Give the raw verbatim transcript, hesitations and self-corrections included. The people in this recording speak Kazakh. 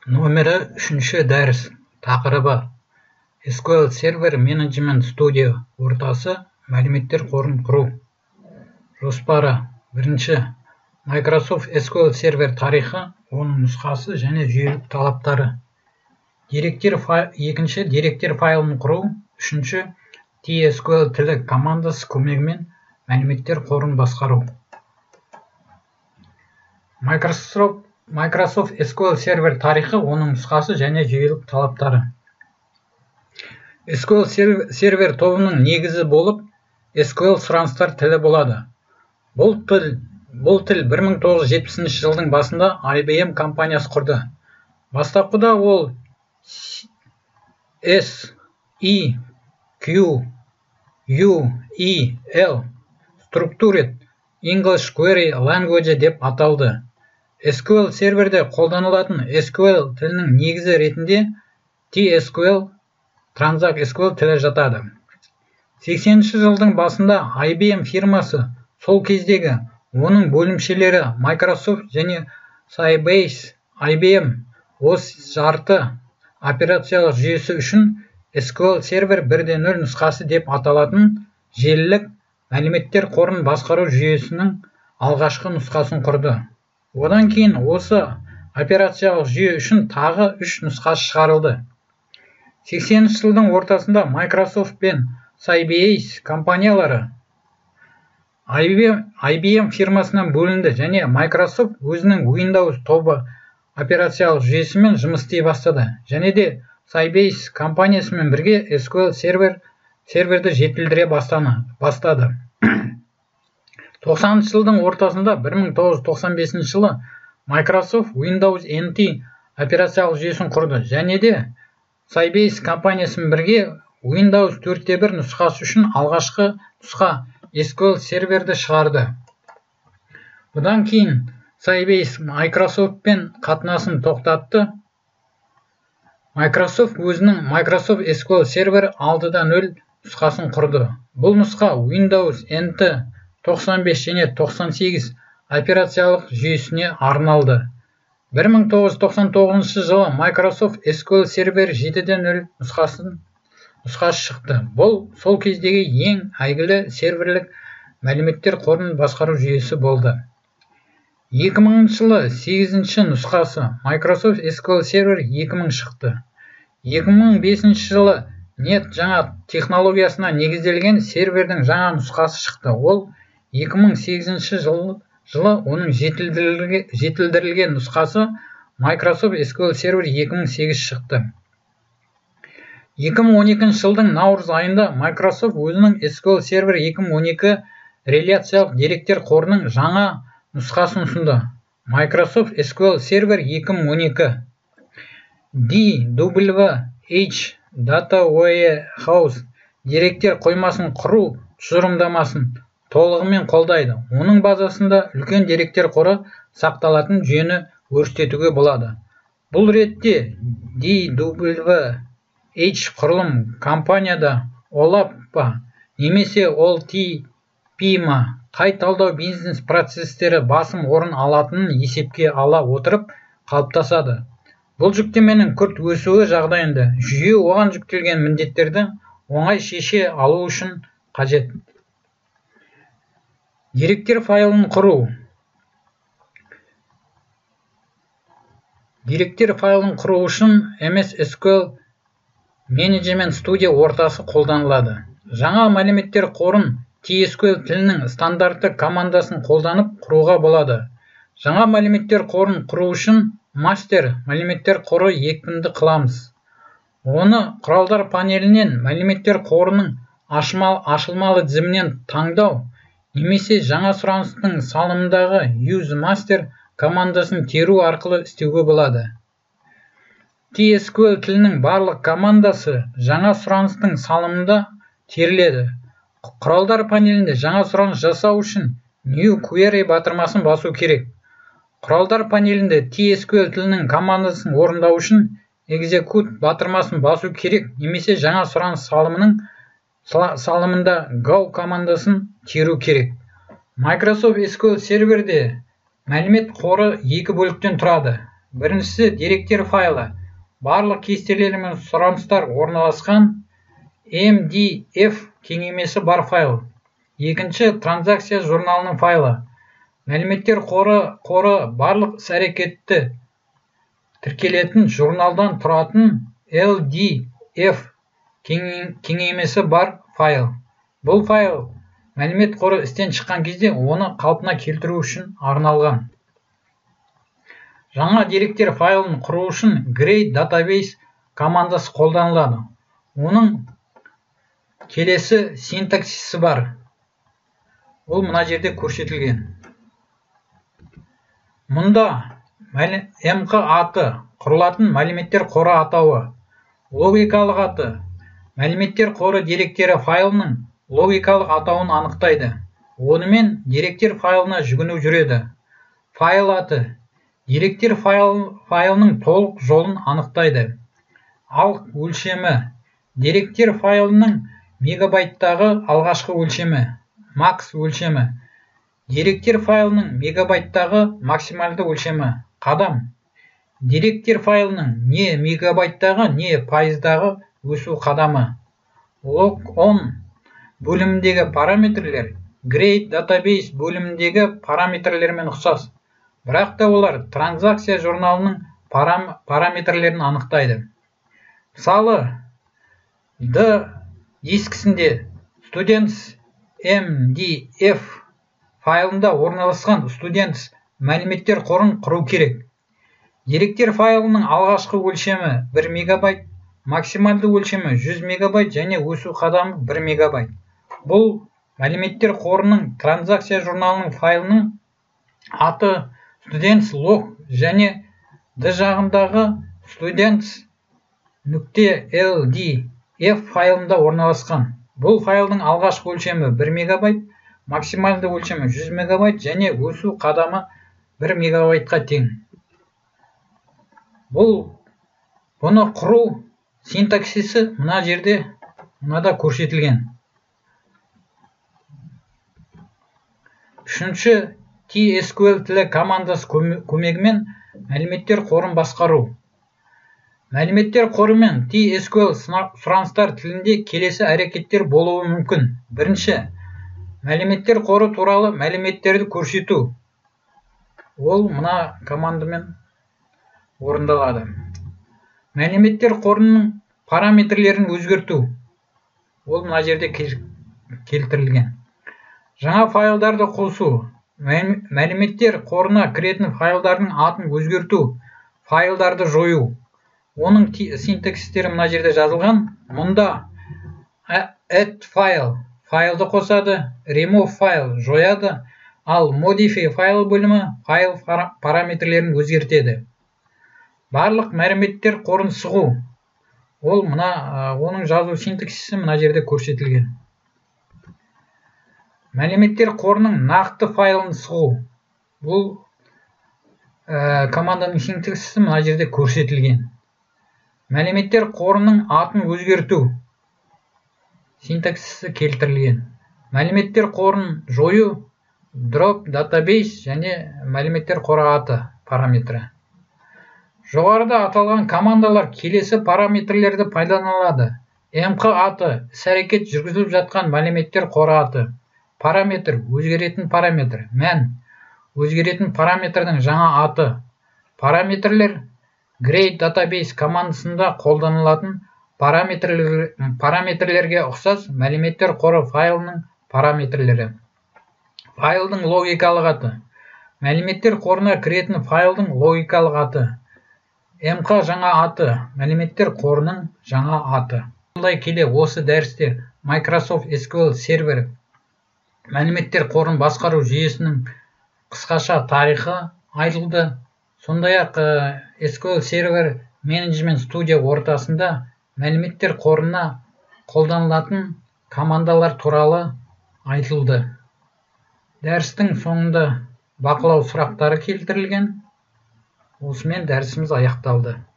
Номері үшінші дәріс. Тақырыбы эс ку эль Server Management Studio ортасы мәліметтер қорын құру. Жоспары. Бірінші. Microsoft эс ку эль Server тарихы, оның нұсқасы және жүйелік талаптары. Деректер файл, екінші. Деректер файлын құру. Үшінші. ти эс ку эль тілі командасы көмегімен мәліметтер қорын басқару. Microsoft Microsoft эс ку эль Server тарихы, оның нұсқасы және жүйелік талаптары. эс ку эль Server тобының негізі болып, эс ку эль сұраныстар тілі болады. Бұл тіл, бұл тіл бір мың тоғыз жүз жетпісінші жылдың басында ай би эм компаниясы құрды. Бастапқыда ол эс и кью ю и эл Structured English Query Language деп аталды. эс ку эль серверде қолданылатын эс ку эль тілінің негізі ретінде ти эс ку эль Transact эс ку эль тілі жатады. сексенінші жылдың басында ай би эм фирмасы сол кездегі оның бөлімшелері Microsoft және Sybase ай би эм ос жарты операциялық жүйесі үшін эс ку эль Server бір де нөл нұсқасы деп аталатын желілік мәліметтер қорын басқару жүйесінің алғашқы нұсқасын құрды. Одан кейін осы операциялық жүйе үшін тағы үш нұсқасы шығарылды. сексенінші жылдың ортасында Microsoft пен Sybase компаниялары ай би эм фирмасынан бөлінді және Microsoft өзінің Windows тобы операциялық жүйесімен жұмыс істей бастады. Және де Sybase компаниясымен бірге эс ку эль Server серверді жетілдіре бастады. тоқсаныншы жылдың ортасында бір мың тоғыз жүз тоқсан бесінші жылы Microsoft Windows эн ти операциялық жүйесін құрды және де Sybase компаниясымен бірге Windows төрт те бір нұсқасы үшін алғашқы нұсқа эс ку эль серверді шығарды. Бұдан кейін Sybase Microsoft пен қатынасын тоқтатты. Microsoft өзінің Microsoft эс ку эль Server алты да нөл нұсқасын құрды. Бұл нұсқа Windows эн ти тоқсан бес және тоқсан сегіз операциялық жүйесіне арналды. бір мың тоғыз жүз тоқсан тоғызыншы жылы Microsoft эс ку эль Server жеті де нөл нұсқасы шықты. Бұл сол кездегі ең әйгілі серверлік мәліметтер қорын басқару жүйесі болды. екі мыңыншы жылы сегізінші нұсқасы Microsoft эс ку эль Server екі мың шықты. екі мың бесінші жылы нет жаңа технологиясына негізделген сервердің жаңа нұсқасы шықты. Ол екі мың сегізінші жылы оның жетілдірілген нұсқасы Microsoft эс ку эль Server екі мың сегіз шықты. екі мың он екінші жылдың наурыз айында Microsoft өзінің эс ку эль Server екі мың он екі реляциялық деректер қорының жаңа нұсқасын ұсынды. Microsoft эс ку эль Server екі мың он екі ди дабл ю эйч Data Warehouse деректер қоймасын құру тұжырымдамасын толығымен қолдайды. Оның базасында үлкен деректер қоры сақталатын жүйені өрістетуге болады. Бұл ретте ди дабл ю эйч құрылым компанияда олап па немесе ол ти пи ма қай талдау бизнес процестері басым орын алатынын есепке ала отырып қалыптасады. Бұл жүктеменің күрт өсуі жағдайында жүйе оған жүктелген міндеттерді оңай шеше алу үшін қажет. Деректер файлын құру. Деректер файлын құру үшін эм эс эс ку эль Management Studio ортасы қолданылады. Жаңа мәліметтер қорын ти эс ку эль тілінің стандартты командасын қолданып құруға болады. Жаңа мәліметтер қорын құру үшін мастер мәліметтер қоры екпінді қыламыз. Оны құралдар панелінен мәліметтер қорының ашылмалы тізімінен таңдау немесе жаңа сұраныстың салымындағы Use Master командасын теру арқылы істеуге болады. ти эс ку эль тілінің барлық командасы жаңа сұраныстың салымында теріледі. Құралдар панелінде жаңа сұраныс жасау үшін New Query батырмасын басу керек. Құралдар панелінде ти эс ку эль тілінің командасын орындау үшін Execute батырмасын басу керек немесе жаңа сұраныс салымының салымында Go командасын теру керек. Microsoft эс ку эль серверде мәлімет қоры екі бөліктен тұрады. Біріншісі деректер файлы. Барлық кестелер мен сұраныстар орналасқан эм ди эф кеңеймесі бар файл. Екінші транзакция журналының файлы. Мәліметтер қоры қоры барлық іс-әрекетті тіркелетін журналдан тұратын эл ди эф кеңеймесі бар файл. Бұл файл мәлімет қоры істен шыққан кезде оны қалпына келтіру үшін арналған. Жаңа деректер файлын құру үшін create database командасы қолданылады. Оның келесі синтаксисі бар. Ол мына жерде көрсетілген. Мұнда мк аты құрылатын мәліметтер қоры атауы, логикалық аты, мәліметтер қоры деректері файлының логикалық атауын анықтайды. Онымен деректер файлына жүгіну жүреді. Файл аты деректер файлының толық жолын анықтайды. Ал өлшемі деректер файлының мегабайттағы алғашқы өлшемі, макс өлшемі. Деректер файлының мегабайттағы максималды өлшемі, қадам. Деректер файлының не мегабайттағы, не пайыздағы өсу қадамы. лог он бөліміндегі параметрлер create database бөліміндегі параметрлермен ұқсас. Бірақ та олар транзакция журналының парам, параметрлерін анықтайды. Мысалы, D дискісінде students эм ди эф файлында орналасқан students мәліметтер қорын құру керек. Деректер файлының алғашқы өлшемі бір мегабайт, максималды өлшемі жүз мегабайт және өсу қадамы бір мегабайт. Бұл мәліметтер қорының транзакция журналының файлының аты students log және D жағындағы students.ldf файлында орналасқан. Бұл файлдың алғашқы өлшемі бір мегабайт, максималды өлшемі жүз мегабайт және өсу қадамы бір мегабайтқа тең. Бұл бұны құру синтаксисі мына жерде мынада көрсетілген. Үшінші ти эс ку эл тілі командасы көмегімен мәліметтер қорын басқару. Мәліметтер қоры мен ти эс ку эл сұраныстар тілінде келесі әрекеттер болуы мүмкін. Бірінші, мәліметтер қоры туралы мәліметтерді көрсету. Ол мына командамен орындалады. Мәліметтер қорының параметрлерін өзгерту. Ол мына жерде келтірілген. Жаңа файлдарды қосу. Мәліметтер қорына кіретін файлдардың атын өзгерту. Файлдарды жою. Оның синтаксистері мына жерде жазылған. Мұнда add file файлды қосады, remove файл жояды, ал modify файл бөлімі файл параметрлерін өзгертеді. Барлық мәліметтер қорын сығу. Ол мына оның жазу синтаксисі мына жерде көрсетілген. Мәліметтер қорының нақты файлын сығу. Бұл команданың синтаксисі мына жерде көрсетілген. Мәліметтер қорының атын өзгерту. Синтаксисі келтірілген. Мәліметтер қорын жою, drop database және мәліметтер қоры аты параметрі. Жоғарыда аталған командалар келесі параметрлерді пайдаланылады. мк аты іс-әрекет жүргізіліп жатқан мәліметтер қоры аты. Параметр өзгеретін параметр. Мән өзгеретін параметрдің жаңа аты. Параметрлер create database командасында қолданылатын параметрлерге ұқсас мәліметтер қоры файлының параметрлері. Файлдың логикалық аты. Мәліметтер қорына кіретін файлдың логикалық аты. мк жаңа аты. Мәліметтер қорының жаңа аты. Сондай келе осы дәрісте Microsoft эс ку эль сервер мәліметтер қорын басқару жүйесінің қысқаша тарихы айтылды. Сондай-ақ эс ку эль сервер менеджмент студия ортасында мәліметтер қорына қолданылатын командалар туралы айтылды. Дәрістің соңында бақылау сұрақтары келтірілген. Осымен дәрісіміз аяқталды.